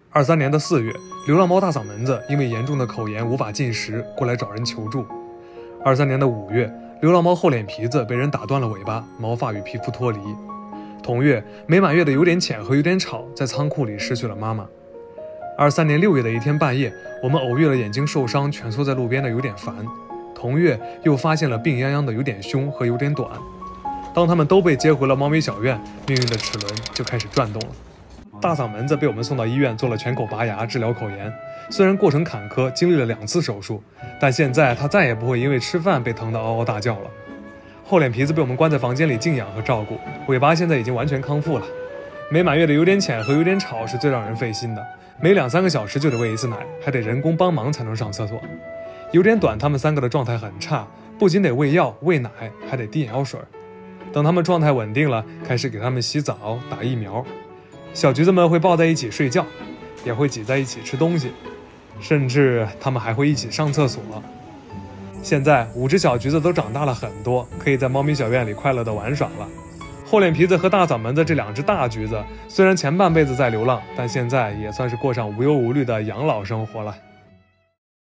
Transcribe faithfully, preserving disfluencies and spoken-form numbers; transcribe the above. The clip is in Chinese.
二三年的四月，流浪猫大嗓门子因为严重的口炎无法进食，过来找人求助。二三年的五月，流浪猫厚脸皮子被人打断了尾巴，毛发与皮肤脱离。同月，没满月的有点浅和有点吵在仓库里失去了妈妈。二三年六月的一天半夜，我们偶遇了眼睛受伤蜷缩在路边的有点烦。同月又发现了病殃殃的有点凶和有点短。当他们都被接回了猫咪小院，命运的齿轮就开始转动了。大嗓门子被我们送到医院做了全口拔牙治疗口炎，虽然过程坎坷，经历了两次手术，但现在他再也不会因为吃饭被疼得嗷嗷大叫了。厚脸皮子被我们关在房间里静养和照顾，尾巴现在已经完全康复了。没满月的有点浅和有点吵是最让人费心的，每两三个小时就得喂一次奶，还得人工帮忙才能上厕所。有点短，他们三个的状态很差，不仅得喂药喂奶，还得滴眼药水。等他们状态稳定了，开始给他们洗澡打疫苗。小橘子们会抱在一起睡觉，也会挤在一起吃东西，甚至他们还会一起上厕所。现在五只小橘子都长大了很多，可以在猫咪小院里快乐地玩耍了。厚脸皮子和大嗓门子这两只大橘子虽然前半辈子在流浪，但现在也算是过上无忧无虑的养老生活了。